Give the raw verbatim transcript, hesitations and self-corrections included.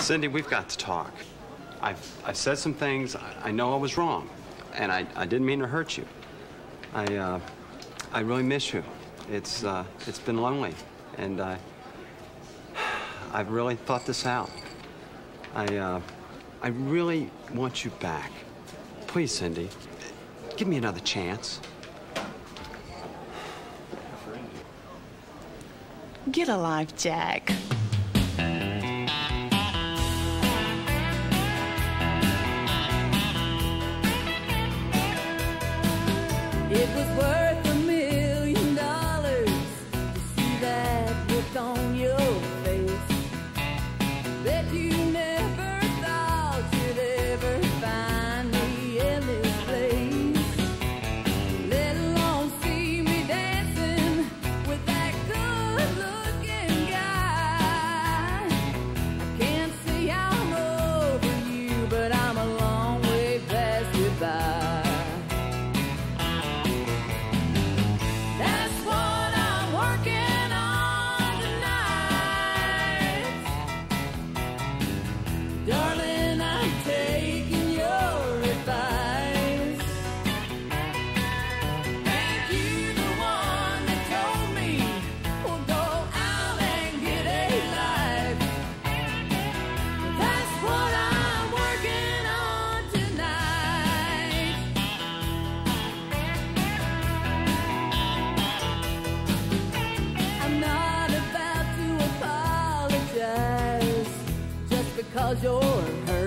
Cindy, we've got to talk. I've, I've said some things. I, I know I was wrong, and I, I didn't mean to hurt you. I, uh, I really miss you. It's, uh, it's been lonely, and I, I've really thought this out. I, uh, I really want you back. Please, Cindy, give me another chance. Get a life, Jack. It was worth a million dollars to see that look on your face. Bet you never thought you'd ever find me in this place. Let alone see me dancing with that good-looking guy. I can't say I'm over you, but I'm a long way past goodbye. Darling, I'm taking your advice. Ain't you the one that told me, well, go out and get a life? That's what I'm working on tonight. I'm not about to apologize just because you're hurt.